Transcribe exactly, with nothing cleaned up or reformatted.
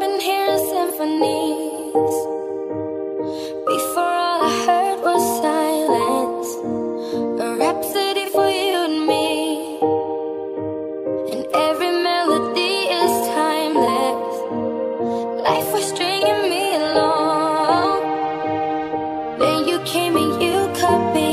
been hearing symphonies. Before all I heard was silence, a rhapsody for you and me. And every melody is timeless. Life was stringing me along. Then you came and you cut me